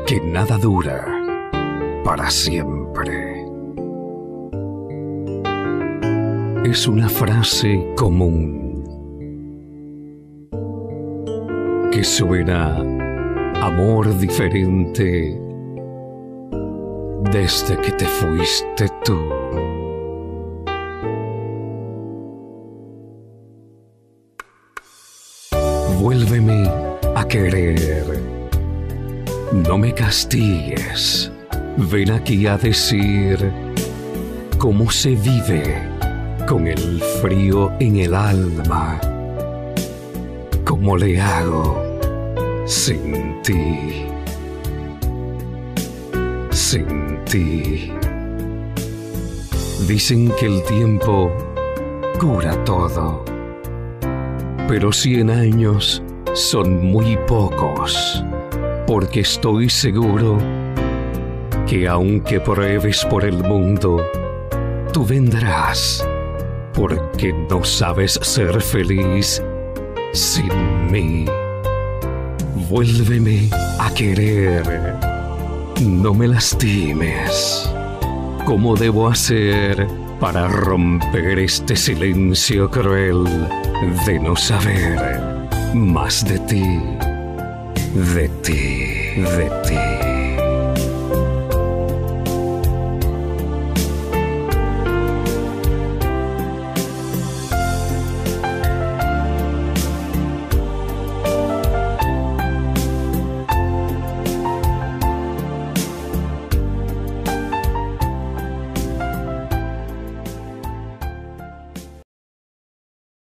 que nada dura para siempre. Es una frase común que suena amor diferente desde que te fuiste tú. Vuélveme a querer, no me castigues, ven aquí a decir cómo se vive con el frío en el alma, cómo le hago sin ti, sin ti. Dicen que el tiempo cura todo, pero 100 años son muy pocos, porque estoy seguro que aunque pruebes por el mundo, tú vendrás, porque no sabes ser feliz sin mí. Vuélveme a querer, no me lastimes. ¿Cómo debo hacer para romper este silencio cruel de no saber más de ti, de ti, de ti?